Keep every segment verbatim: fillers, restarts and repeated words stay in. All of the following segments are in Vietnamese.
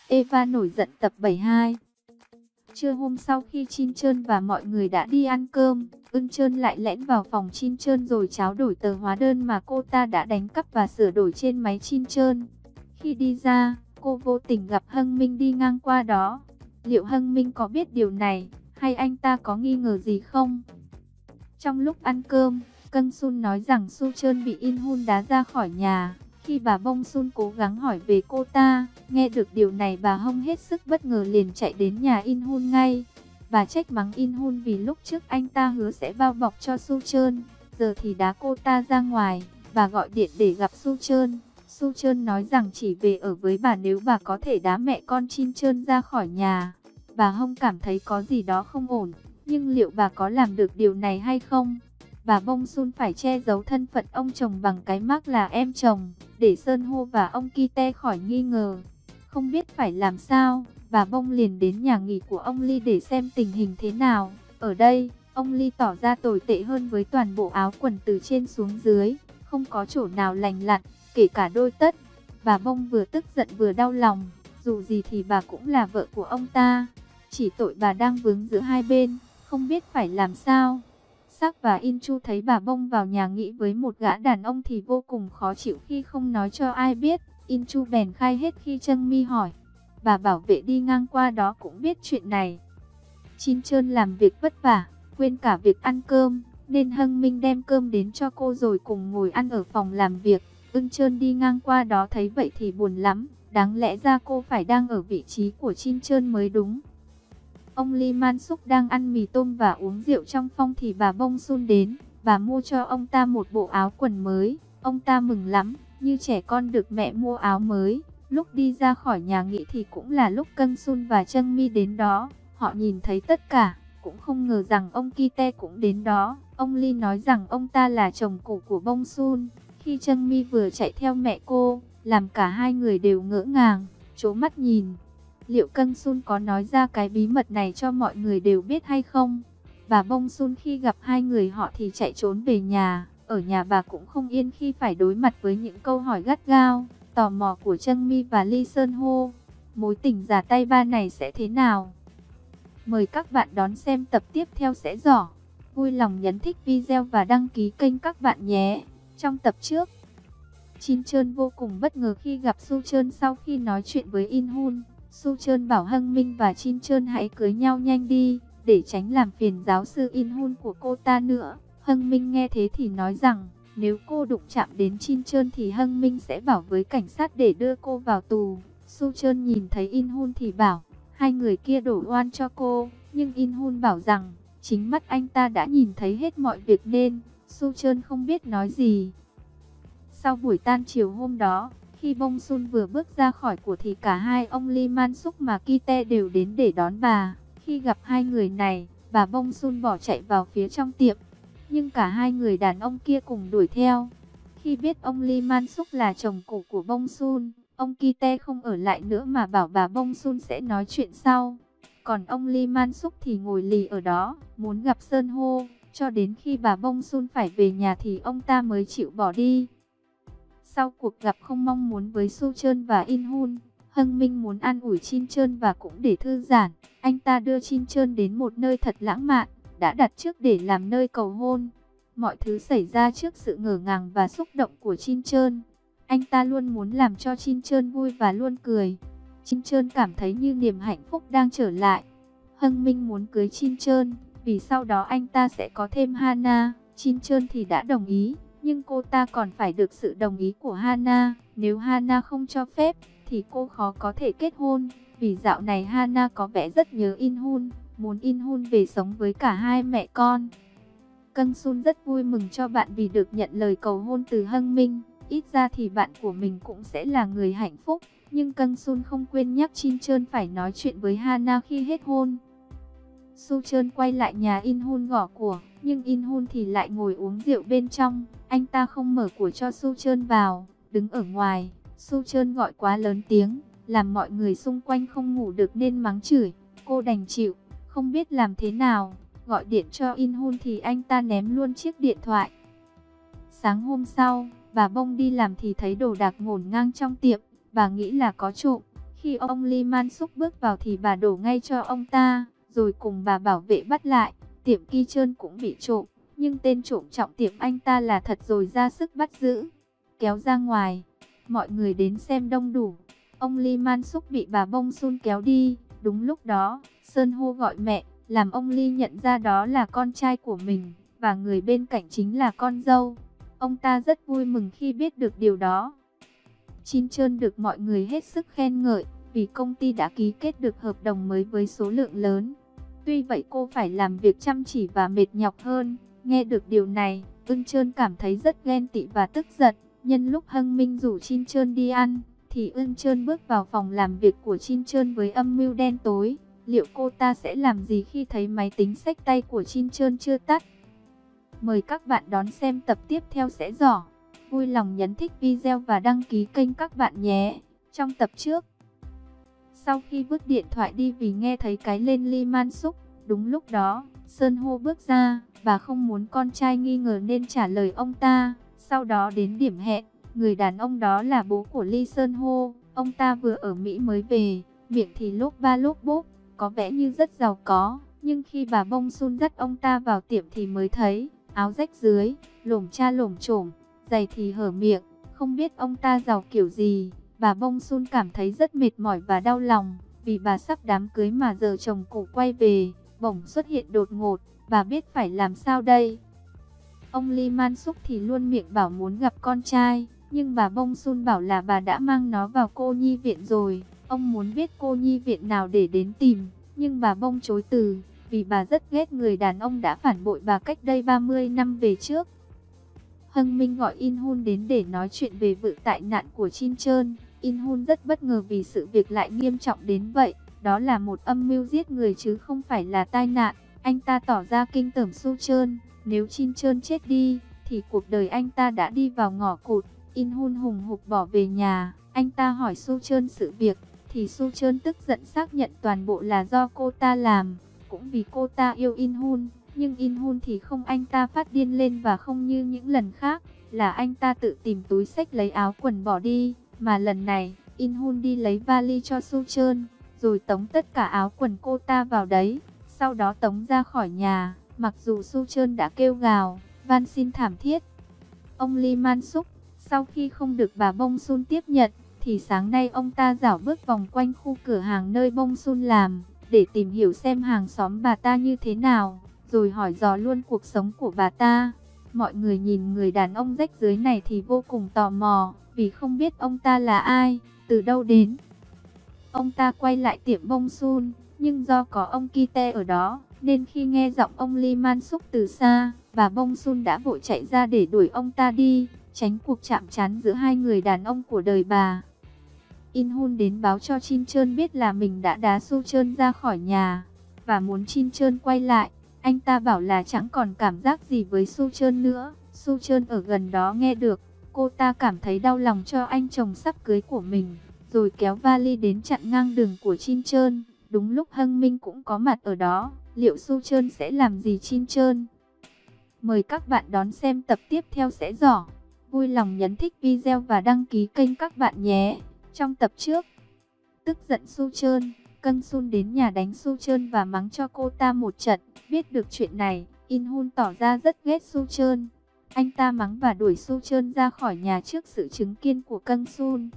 Eva nổi giận tập bảy mươi hai. Trưa hôm sau khi Chin Trơn và mọi người đã đi ăn cơm, Ưn Trơn lại lẻn vào phòng Chin Trơn rồi tráo đổi tờ hóa đơn mà cô ta đã đánh cắp và sửa đổi trên máy Chin Trơn. Khi đi ra, cô vô tình gặp Hưng Minh đi ngang qua đó. Liệu Hưng Minh có biết điều này, hay anh ta có nghi ngờ gì không? Trong lúc ăn cơm, Cân Sun nói rằng Su Trơn bị In Hun đá ra khỏi nhà. Khi bà Bông Sun cố gắng hỏi về cô ta, nghe được điều này bà Hông hết sức bất ngờ liền chạy đến nhà In Hun ngay. Bà trách mắng In Hun vì lúc trước anh ta hứa sẽ bao bọc cho Su Trơn, giờ thì đá cô ta ra ngoài. Bà gọi điện để gặp Su Trơn. Su Trơn nói rằng chỉ về ở với bà nếu bà có thể đá mẹ con Chin Trơn ra khỏi nhà. Bà Hông cảm thấy có gì đó không ổn, nhưng liệu bà có làm được điều này hay không? Bà Bông Sun phải che giấu thân phận ông chồng bằng cái mác là em chồng, để Sơn Hô và ông Kite khỏi nghi ngờ. Không biết phải làm sao, bà Bông liền đến nhà nghỉ của ông Ly để xem tình hình thế nào. Ở đây, ông Ly tỏ ra tồi tệ hơn với toàn bộ áo quần từ trên xuống dưới, không có chỗ nào lành lặn, kể cả đôi tất. Bà Bông vừa tức giận vừa đau lòng, dù gì thì bà cũng là vợ của ông ta. Chỉ tội bà đang vướng giữa hai bên, không biết phải làm sao. Sắc và In Chu thấy bà Bông vào nhà nghỉ với một gã đàn ông thì vô cùng khó chịu khi không nói cho ai biết. In Chu bèn khai hết khi Trân Mi hỏi. Bà bảo vệ đi ngang qua đó cũng biết chuyện này. Chin Trơn làm việc vất vả, quên cả việc ăn cơm, nên Hưng Minh đem cơm đến cho cô rồi cùng ngồi ăn ở phòng làm việc. Ưn Trơn đi ngang qua đó thấy vậy thì buồn lắm, đáng lẽ ra cô phải đang ở vị trí của Chin Trơn mới đúng. Ông Lee Man Suk đang ăn mì tôm và uống rượu trong phòng thì bà Bông Sun đến. Bà mua cho ông ta một bộ áo quần mới. Ông ta mừng lắm, như trẻ con được mẹ mua áo mới. Lúc đi ra khỏi nhà nghỉ thì cũng là lúc Cân Sun và Trân Mi đến đó. Họ nhìn thấy tất cả, cũng không ngờ rằng ông Kite cũng đến đó. Ông Lee nói rằng ông ta là chồng cũ của Bông Sun. Khi Trân Mi vừa chạy theo mẹ cô, làm cả hai người đều ngỡ ngàng, trố mắt nhìn. Liệu Cân Sun có nói ra cái bí mật này cho mọi người đều biết hay không? Bà Bông Sun khi gặp hai người họ thì chạy trốn về nhà. Ở nhà bà cũng không yên khi phải đối mặt với những câu hỏi gắt gao, tò mò của Trân Mi và Lee Sơn Ho. Mối tình giả tay ba này sẽ thế nào? Mời các bạn đón xem tập tiếp theo sẽ rõ. Vui lòng nhấn thích video và đăng ký kênh các bạn nhé. Trong tập trước, Chin Trơn vô cùng bất ngờ khi gặp Su Trơn sau khi nói chuyện với In Hun. Su Trơn bảo Hưng Minh và Chin Trơn hãy cưới nhau nhanh đi, để tránh làm phiền giáo sư In Hun của cô ta nữa. Hưng Minh nghe thế thì nói rằng, nếu cô đụng chạm đến Chin Trơn thì Hưng Minh sẽ bảo với cảnh sát để đưa cô vào tù. Su Trơn nhìn thấy In Hun thì bảo, hai người kia đổ oan cho cô, nhưng In Hun bảo rằng, chính mắt anh ta đã nhìn thấy hết mọi việc nên, Su Trơn không biết nói gì. Sau buổi tan chiều hôm đó, khi Bông Sun vừa bước ra khỏi của thì cả hai ông Lee Man Suk và Kite đều đến để đón bà. Khi gặp hai người này, bà Bông Sun bỏ chạy vào phía trong tiệm, nhưng cả hai người đàn ông kia cùng đuổi theo. Khi biết ông Lee Man Suk là chồng cũ của Bông Sun, ông Kite không ở lại nữa mà bảo bà Bông Sun sẽ nói chuyện sau. Còn ông Lee Man Suk thì ngồi lì ở đó, muốn gặp Sơn Ho, cho đến khi bà Bông Sun phải về nhà thì ông ta mới chịu bỏ đi. Sau cuộc gặp không mong muốn với Su Trơn và In Hun, Hưng Minh muốn an ủi Chin Trơn và cũng để thư giãn. Anh ta đưa Chin Trơn đến một nơi thật lãng mạn, đã đặt trước để làm nơi cầu hôn. Mọi thứ xảy ra trước sự ngỡ ngàng và xúc động của Chin Trơn. Anh ta luôn muốn làm cho Chin Trơn vui và luôn cười. Chin Trơn cảm thấy như niềm hạnh phúc đang trở lại. Hưng Minh muốn cưới Chin Trơn, vì sau đó anh ta sẽ có thêm Hana. Chin Trơn thì đã đồng ý. Nhưng cô ta còn phải được sự đồng ý của Hana. Nếu Hana không cho phép, thì cô khó có thể kết hôn. Vì dạo này Hana có vẻ rất nhớ In Hun, muốn In Hun về sống với cả hai mẹ con. Cân Sun rất vui mừng cho bạn vì được nhận lời cầu hôn từ Hưng Minh. Ít ra thì bạn của mình cũng sẽ là người hạnh phúc. Nhưng Cân Sun không quên nhắc Chin Trơn phải nói chuyện với Hana khi hết hôn. Su Trơn quay lại nhà In Hun gõ cửa, nhưng In Hun thì lại ngồi uống rượu bên trong. Anh ta không mở cửa cho Su Trơn vào, đứng ở ngoài. Su Trơn gọi quá lớn tiếng, làm mọi người xung quanh không ngủ được nên mắng chửi. Cô đành chịu, không biết làm thế nào. Gọi điện cho In Hun thì anh ta ném luôn chiếc điện thoại. Sáng hôm sau, bà Bông đi làm thì thấy đồ đạc ngổn ngang trong tiệm. Bà nghĩ là có trộm. Khi ông Lee Man Suk bước vào thì bà đổ ngay cho ông ta, rồi cùng bà bảo vệ bắt lại. Tiệm Ki Chơn cũng bị trộm, nhưng tên trộm trọng tiệm anh ta là thật rồi ra sức bắt giữ, kéo ra ngoài. Mọi người đến xem đông đủ. Ông Lee Man Suk bị bà Bong Sun kéo đi. Đúng lúc đó, Sơn Hô gọi mẹ, làm ông Lee nhận ra đó là con trai của mình, và người bên cạnh chính là con dâu. Ông ta rất vui mừng khi biết được điều đó. Chin Chơn được mọi người hết sức khen ngợi, vì công ty đã ký kết được hợp đồng mới với số lượng lớn. Tuy vậy cô phải làm việc chăm chỉ và mệt nhọc hơn. Nghe được điều này, Eun Chơn cảm thấy rất ghen tị và tức giận. Nhân lúc Hưng Minh rủ Chin Chơn đi ăn, thì Eun Chơn bước vào phòng làm việc của Chin Chơn với âm mưu đen tối. Liệu cô ta sẽ làm gì khi thấy máy tính xách tay của Chin Chơn chưa tắt? Mời các bạn đón xem tập tiếp theo sẽ rõ. Vui lòng nhấn thích video và đăng ký kênh các bạn nhé. Trong tập trước, sau khi vứt điện thoại đi vì nghe thấy cái lên Lee Man Suk, đúng lúc đó, Sơn Hô bước ra, và không muốn con trai nghi ngờ nên trả lời ông ta. Sau đó đến điểm hẹn, người đàn ông đó là bố của Lee Sơn Hô. Ông ta vừa ở Mỹ mới về, miệng thì lốp ba lốp bốp, có vẻ như rất giàu có. Nhưng khi bà Bong Sun dắt ông ta vào tiệm thì mới thấy, áo rách dưới, lổm cha lổm chổm, giày thì hở miệng, không biết ông ta giàu kiểu gì. Bà Bong Sun cảm thấy rất mệt mỏi và đau lòng, vì bà sắp đám cưới mà giờ chồng cũ quay về, bỗng xuất hiện đột ngột, bà biết phải làm sao đây. Ông Lee Man Suk thì luôn miệng bảo muốn gặp con trai, nhưng bà Bong Sun bảo là bà đã mang nó vào cô nhi viện rồi. Ông muốn biết cô nhi viện nào để đến tìm, nhưng bà Bong chối từ, vì bà rất ghét người đàn ông đã phản bội bà cách đây ba mươi năm về trước. Hưng Minh gọi In Hun đến để nói chuyện về vụ tai nạn của Chin Chơn. In Hun rất bất ngờ vì sự việc lại nghiêm trọng đến vậy. Đó là một âm mưu giết người chứ không phải là tai nạn. Anh ta tỏ ra kinh tởm Su Chơn. Nếu Chin Chơn chết đi, thì cuộc đời anh ta đã đi vào ngõ cụt. In Hun hùng hục bỏ về nhà. Anh ta hỏi Su Chơn sự việc, thì Su Chơn tức giận xác nhận toàn bộ là do cô ta làm. Cũng vì cô ta yêu In Hun. Nhưng In Hun thì không, anh ta phát điên lên và không như những lần khác, là anh ta tự tìm túi xách lấy áo quần bỏ đi. Mà lần này, In Hun đi lấy vali cho Su Chơn, rồi tống tất cả áo quần cô ta vào đấy. Sau đó tống ra khỏi nhà, mặc dù Su Chơn đã kêu gào, van xin thảm thiết. Ông Lee Man Suk, sau khi không được bà Bong Sun tiếp nhận, thì sáng nay ông ta rảo bước vòng quanh khu cửa hàng nơi Bong Sun làm, để tìm hiểu xem hàng xóm bà ta như thế nào, rồi hỏi dò luôn cuộc sống của bà ta. Mọi người nhìn người đàn ông rách rưới này thì vô cùng tò mò, vì không biết ông ta là ai, từ đâu đến. Ông ta quay lại tiệm Bong Sun, nhưng do có ông Kite ở đó, nên khi nghe giọng ông Lee Man Suk từ xa, bà Bong Sun đã vội chạy ra để đuổi ông ta đi, tránh cuộc chạm trán giữa hai người đàn ông của đời bà. In Hun đến báo cho Chin Chơn biết là mình đã đá Su Chơn ra khỏi nhà, và muốn Chin Chơn quay lại. Anh ta bảo là chẳng còn cảm giác gì với Su Chơn nữa. Su Chơn ở gần đó nghe được, cô ta cảm thấy đau lòng cho anh chồng sắp cưới của mình, rồi kéo vali đến chặn ngang đường của Chin Chơn. Đúng lúc Hưng Minh cũng có mặt ở đó, liệu Su Chơn sẽ làm gì Chin Chơn? Mời các bạn đón xem tập tiếp theo sẽ rõ. Vui lòng nhấn thích video và đăng ký kênh các bạn nhé. Trong tập trước, tức giận Su Chơn, Kang Sun đến nhà đánh Su Chơn và mắng cho cô ta một trận. Biết được chuyện này, In Hun tỏ ra rất ghét Su Chơn. Anh ta mắng và đuổi Su Chơn ra khỏi nhà trước sự chứng kiến của Kang Sun.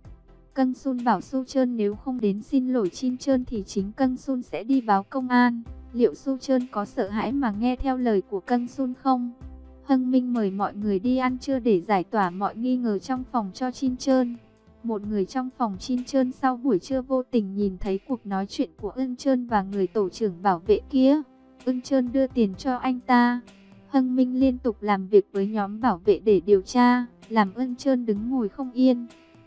Kang Sun bảo Su Chơn nếu không đến xin lỗi Chin Chơn thì chính Kang Sun sẽ đi báo công an. Liệu Su Chơn có sợ hãi mà nghe theo lời của Kang Sun không? Hưng Minh mời mọi người đi ăn trưa để giải tỏa mọi nghi ngờ trong phòng cho Chin Chơn. Một người trong phòng Chin Chơn sau buổi trưa vô tình nhìn thấy cuộc nói chuyện của Eun Chơn và người tổ trưởng bảo vệ kia. Eun Chơn đưa tiền cho anh ta. Hưng Minh liên tục làm việc với nhóm bảo vệ để điều tra, làm Eun Chơn đứng ngồi không yên.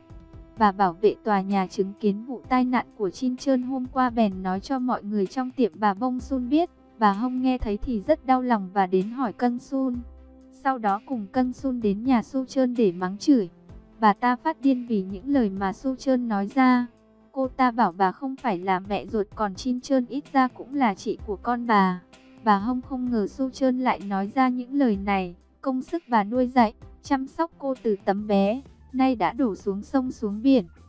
Và bảo vệ tòa nhà chứng kiến vụ tai nạn của Chin Chơn hôm qua bèn nói cho mọi người trong tiệm bà Bong Sun biết. Bà Hong nghe thấy thì rất đau lòng và đến hỏi Kang Sun. Sau đó cùng Kang Sun đến nhà Su Chơn để mắng chửi. Bà ta phát điên vì những lời mà Su Chơn nói ra. Cô ta bảo bà không phải là mẹ ruột, còn Chin Chơn ít ra cũng là chị của con bà. Bà Hong không ngờ Su Chơn lại nói ra những lời này. Công sức bà nuôi dạy, chăm sóc cô từ tấm bé, nay đã đổ xuống sông xuống biển.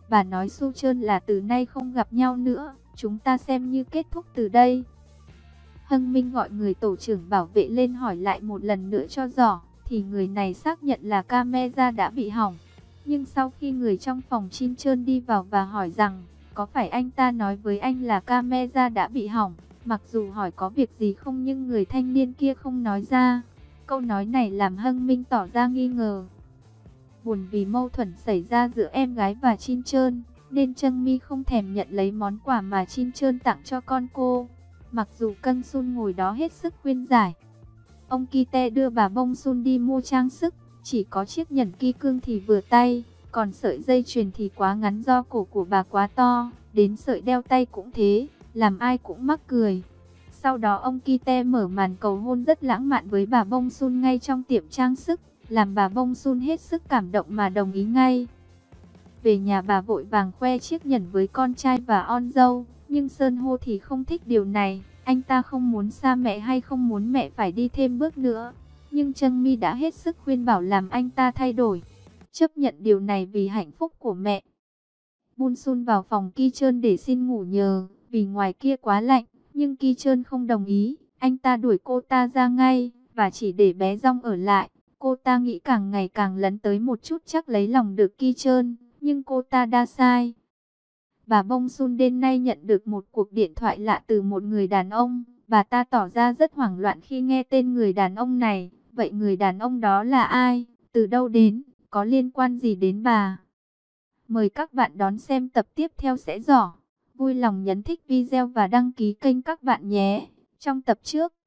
Bà nói Su Trơn là từ nay không gặp nhau nữa, chúng ta xem như kết thúc từ đây. Hưng Minh gọi người tổ trưởng bảo vệ lên hỏi lại một lần nữa cho rõ, thì người này xác nhận là camera đã bị hỏng. Nhưng sau khi người trong phòng Chin Trơn đi vào và hỏi rằng, có phải anh ta nói với anh là camera đã bị hỏng, mặc dù hỏi có việc gì không nhưng người thanh niên kia không nói ra. Câu nói này làm Hưng Minh tỏ ra nghi ngờ. Buồn vì mâu thuẫn xảy ra giữa em gái và Chin Trơn, nên Trân Mi không thèm nhận lấy món quà mà Chin Trơn tặng cho con cô. Mặc dù Cân Sun ngồi đó hết sức khuyên giải. Ông Kite đưa bà Bông Sun đi mua trang sức, chỉ có chiếc nhẫn kim cương thì vừa tay, còn sợi dây chuyền thì quá ngắn do cổ của bà quá to, đến sợi đeo tay cũng thế, làm ai cũng mắc cười. Sau đó ông Kite mở màn cầu hôn rất lãng mạn với bà Bông Sun ngay trong tiệm trang sức, làm bà Bông Sun hết sức cảm động mà đồng ý ngay. Về nhà bà vội vàng khoe chiếc nhẫn với con trai và on dâu, nhưng Sơn Hô thì không thích điều này, anh ta không muốn xa mẹ hay không muốn mẹ phải đi thêm bước nữa. Nhưng Trân Mi đã hết sức khuyên bảo làm anh ta thay đổi, chấp nhận điều này vì hạnh phúc của mẹ. Bun Sun vào phòng Ki Trơn để xin ngủ nhờ, vì ngoài kia quá lạnh, nhưng Ki Trơn không đồng ý, anh ta đuổi cô ta ra ngay, và chỉ để bé Rong ở lại. Cô ta nghĩ càng ngày càng lấn tới một chút chắc lấy lòng được Ki Trơn, nhưng cô ta đã sai. Bà Bông Sun đêm nay nhận được một cuộc điện thoại lạ từ một người đàn ông, bà ta tỏ ra rất hoảng loạn khi nghe tên người đàn ông này. Vậy người đàn ông đó là ai, từ đâu đến, có liên quan gì đến bà? Mời các bạn đón xem tập tiếp theo sẽ rõ. Vui lòng nhấn thích video và đăng ký kênh các bạn nhé. Trong tập trước,